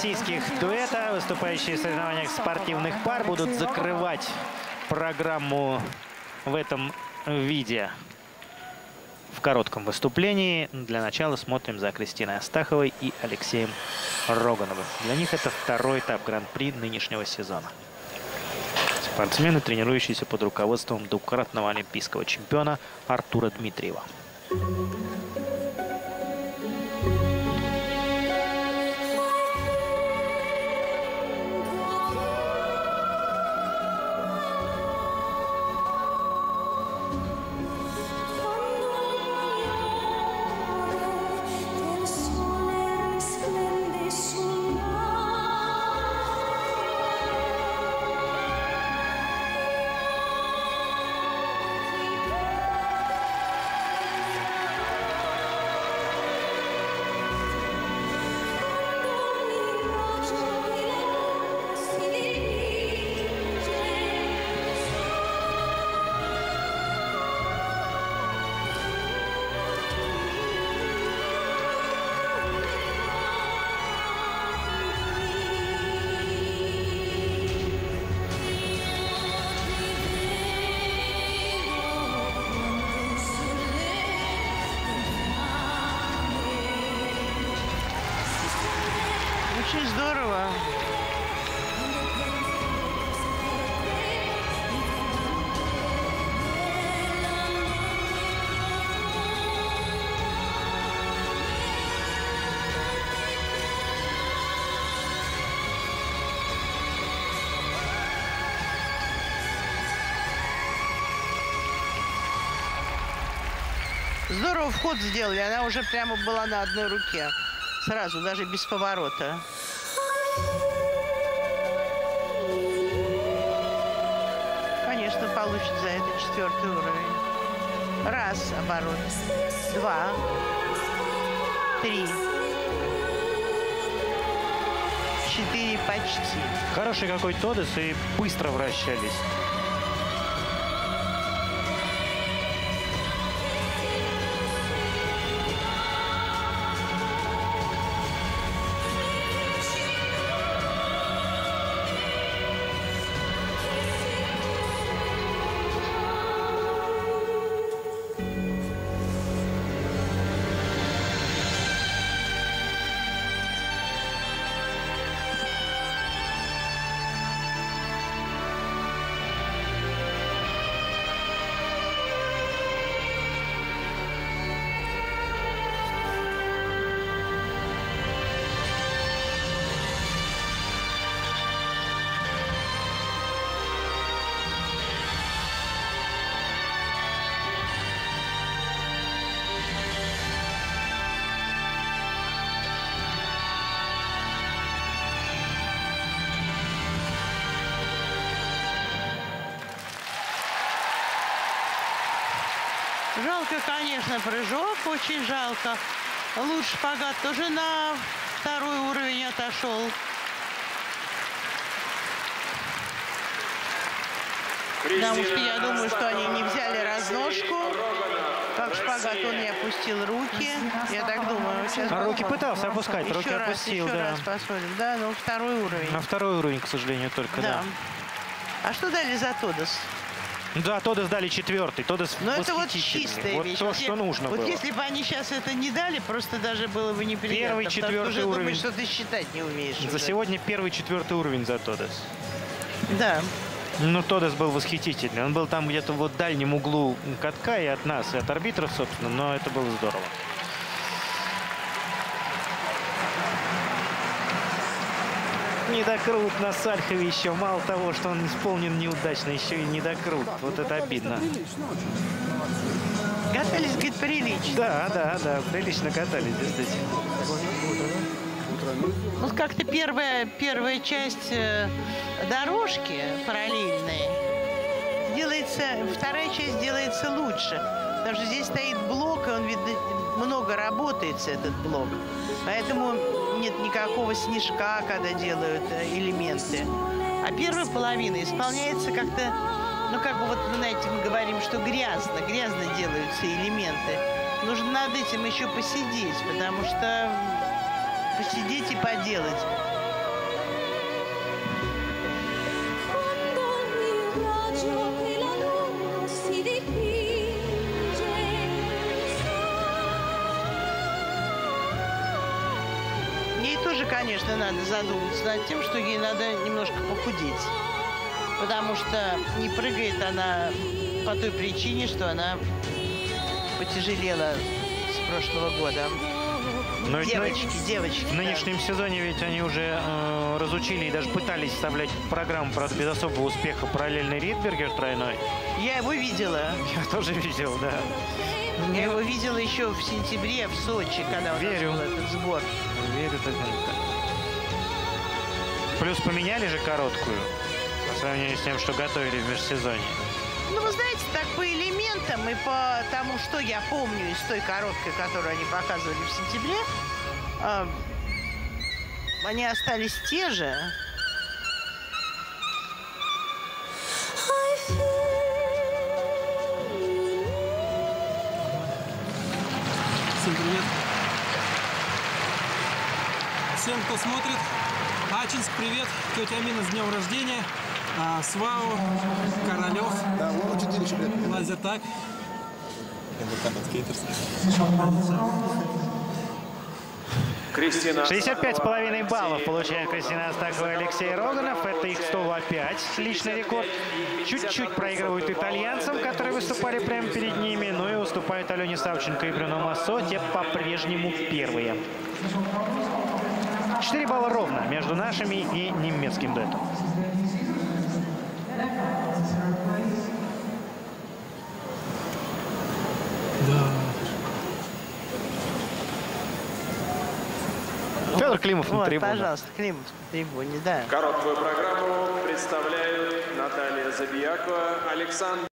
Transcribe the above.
российских дуэта, выступающие в соревнованиях спортивных пар, будут закрывать программу в этом виде в коротком выступлении. Для начала смотрим за Кристиной Астаховой и Алексеем Рогановым. Для них это второй этап гран-при нынешнего сезона. Спортсмены, тренирующиеся под руководством двукратного олимпийского чемпиона Артура Дмитриева. Очень здорово. Здорово вход сделали. Она уже прямо была на одной руке. Сразу, даже без поворота. Конечно, получит за это 4-й уровень. Раз оборот. 2. 3. 4 почти. Хороший какой Тодес, и быстро вращались. Жалко, конечно, прыжок, очень жалко. Лучше шпагат тоже на 2-й уровень отошел. Потому что я думаю, что они не взяли разножку. Как шпагат он не опустил руки. Я так думаю. Сейчас руки пытался опускать, руки опустил, еще да. раз посмотрим. Да, но 2-й уровень. На 2-й уровень, к сожалению, только, да. А что дали за Тодес? Да, Тодес дали 4-й. Тодес но это вот чистая вот вещь. то, что нужно было. Вот если бы они сейчас это не дали, просто даже было бы неприятно. 1-й, 4-й уровень. Думаешь, что ты считать не умеешь. За сегодня 1-й, 4-й уровень за Тодес. Да. Ну, Тодес был восхитительный. Он был там где-то вот в дальнем углу катка и от нас, и от арбитров, собственно, но это было здорово. Недокрут на Сальхове еще. Мало того, что он исполнен неудачно, еще и недокрут. Вот это обидно. Катались, говорит, прилично. Да, прилично катались, действительно. Вот как-то первая часть дорожки параллельной делается, 2-я часть делается лучше. Потому что здесь стоит блок, и он, видно, много работается, этот блок. Поэтому нет никакого снежка, когда делают элементы. А первая половина исполняется как-то, ну, как бы вот, знаете, мы говорим, что грязно делаются элементы. Нужно над этим еще посидеть, потому что посидеть и поделать. тоже, конечно, надо задуматься над тем, что ей надо немножко похудеть. Потому что не прыгает она по той причине, что она потяжелела с прошлого года. Но ведь Девочки. в нынешнем сезоне ведь они уже разучили и даже пытались вставлять в программу, правда, без особого успеха, параллельный Ридбергер тройной. Я его видела. Я тоже видел, да. Я его видела еще в сентябре в Сочи, когда у нас Верю. был этот сбор. Верю, Татьянка. Плюс поменяли же короткую по сравнению с тем, что готовили в межсезонье. Ну, вы знаете, так по элементам и по тому, что я помню из той короткой, которую они показывали в сентябре, они остались те же. Всем привет. Всем, кто смотрит. Ачинск, привет. Тетя Амина с днем рождения. Свау, Королев. Да, очень привет. Лазертаг. 65,5 баллов получает Кристина Астахова и Алексей Роганов. Это их 105 личный рекорд. Чуть-чуть проигрывают итальянцам, которые выступали прямо перед ними. Ну и уступают Алене Савченко и Брюно Массо. Те по-прежнему первые. 4 балла ровно между нашими и немецким дуэтом. Федор Климов на Вот, трибуне. пожалуйста, Климов на трибуне, да. Короткую программу представляют Наталья Забиякова, Александр